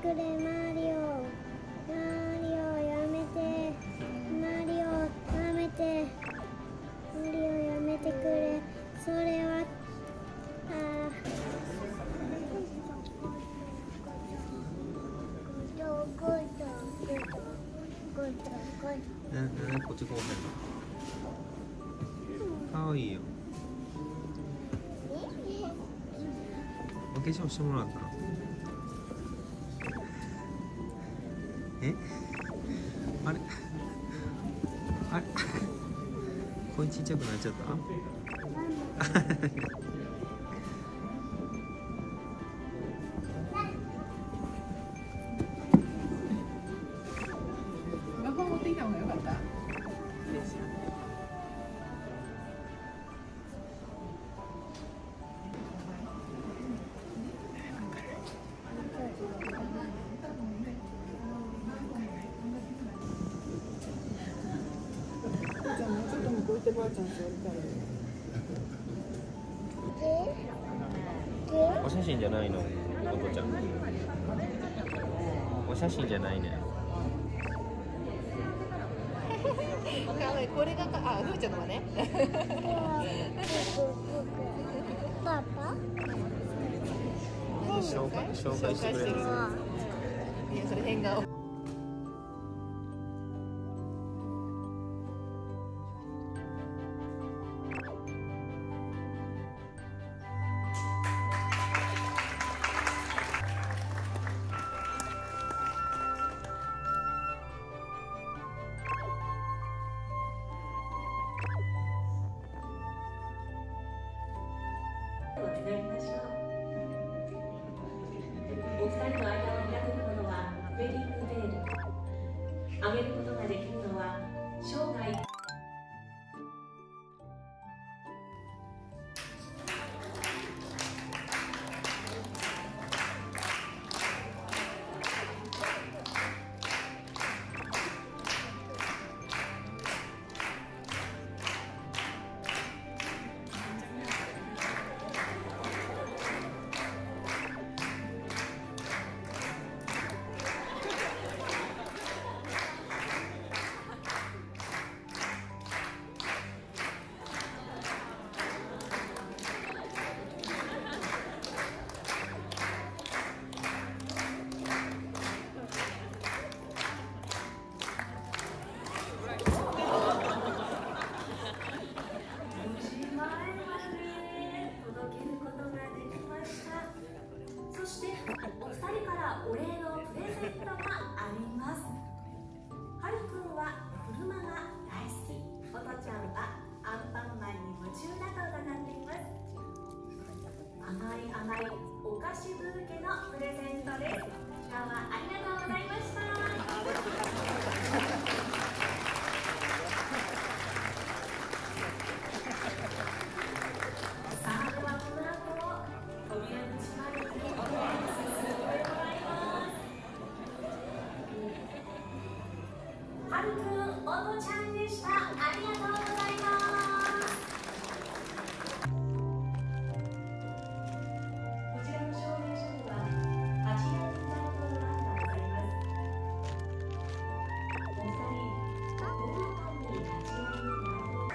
くれマリオ。マリオやめて。マリオやめて。マリオやめてくれ。それはこっちこうへんかわいいよ。お化粧してもらったの？え？あれ？あれ？声ちっちゃくなっちゃった？ 魔法持ってきた方が良かった。じゃあもうちょっと向こう行ってばあちゃん座りたいよ。 お写真じゃないの、おとちゃん。お写真じゃないね。 これがあ、ふーちゃんのはね。 パパ？ 紹介してくれる。 いや、それ変顔。 祈りましょう。お二人の間を隔てるものはウェディングベール。あげることができるのは生涯。お二人からお礼のプレゼントがあります。はるくんは車が大好き、おとちゃんはアンパンマンに夢中だと伺っています。甘い甘いお菓子ブーケのプレゼントです。今日はありがとうございました。さあ、ではこの後扉口までお願いします。はるくん、おとちゃんでした。ありがとうございます。こちらの証明書には8年代の欄がございます。お二人、どの間に立ち会いになる？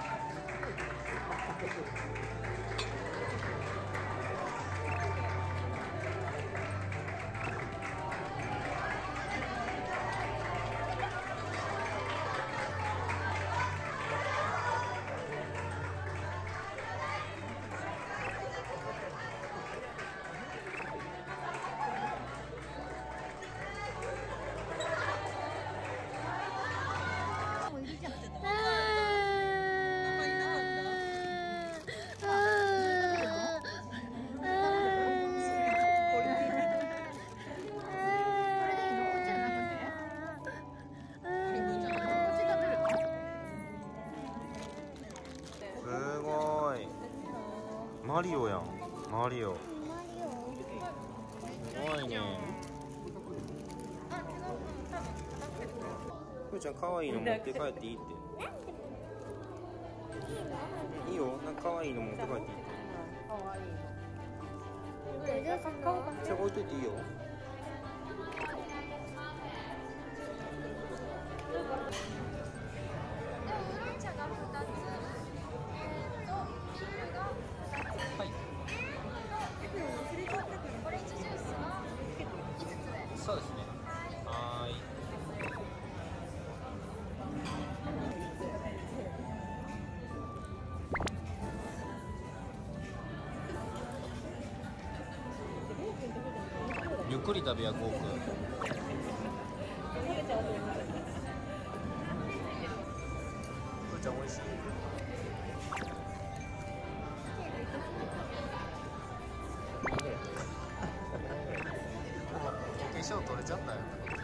すごい。マリオやん。マリオ。すごいね。ふーちゃん可愛いの持って帰っていいって。いいよ。なんか可愛いの持って帰っていいって。じゃあ置いといていいよ。 くり食べやコーク。ふーちゃん美味しい。化粧取れちゃったよ。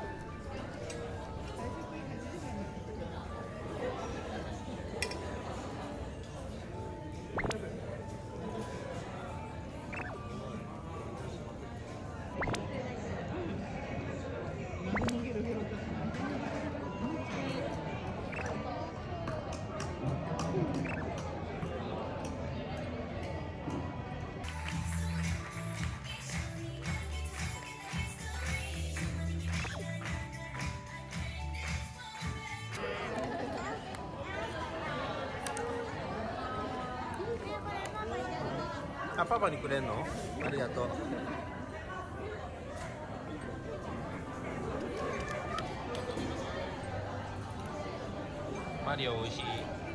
あ、パパにくれんの？ありがとう。マリオ美味しい。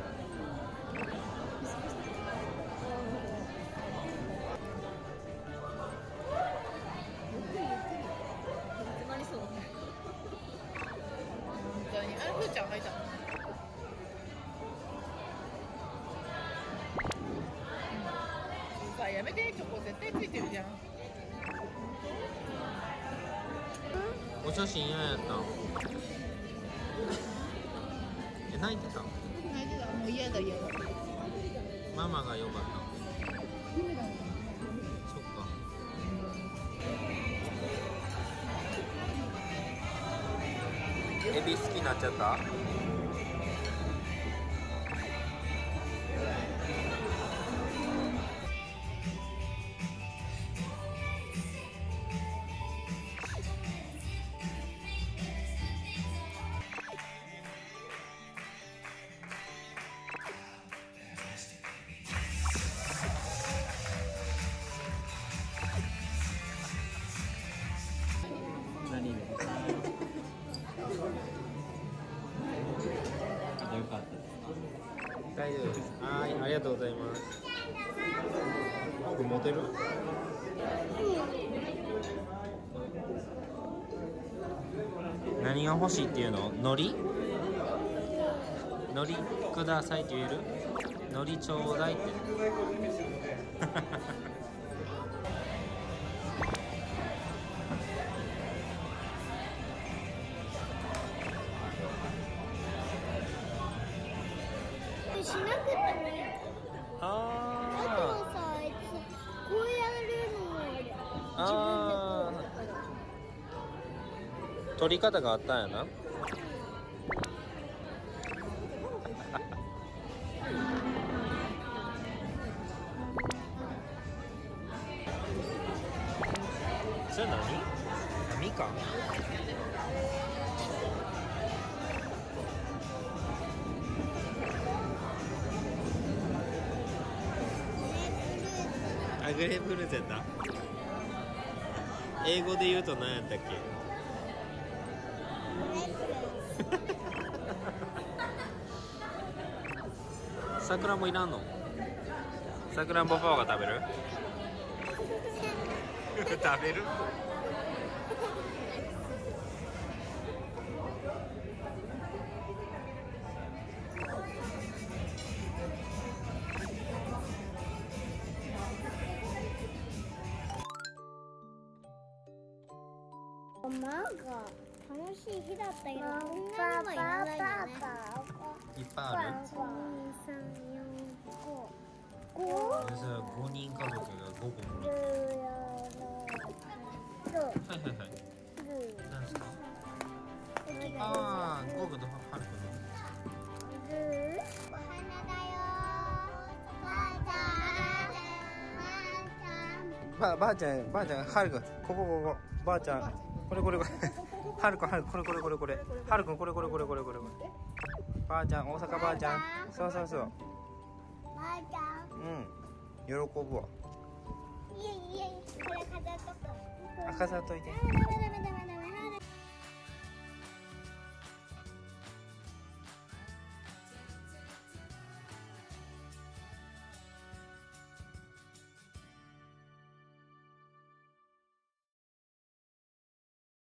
なりそう。本当に。あれ、ふーちゃん入ったの？さあ、やめて、チョコ絶対ついてるじゃん。 お写真嫌やったん？泣いてた？ 泣いてた。もう嫌だ嫌だ。 ママが良かった。そっか。エビ好きになっちゃった？何？よかった。大丈夫です。はい、ありがとうございます。これ持てる？何が欲しいっていうの？海苔？海苔くださいって言える？海苔ちょうだいって。 しなくてもいい。あとあさ、あいつこうやるのもある。 あ取り方があったんやな。それ何？みかん？あ、グレープフルーツやった。英語で言うと何やったっけ？さくらんぼいらんの？さくらんぼパパが食べる？食べる？ マが楽しい日だったけど、こんなにはいらないよね。 いっぱいある？ 1、2、3、4、5。 じゃあ5人家族が5個もらう。はいはいはい。何ですか？ああ、ゴーグとハルくんの。 お花だよ。 ばあちゃん、はるくん、ここ、ばあちゃん、これ、はるくん、これ、はるくん、これ。ばあちゃん、大阪ばあちゃん、そう。 ばあちゃん。 うん、喜ぶわ。 いえ、これ飾っとく。 あ、飾っといて。 ダメ。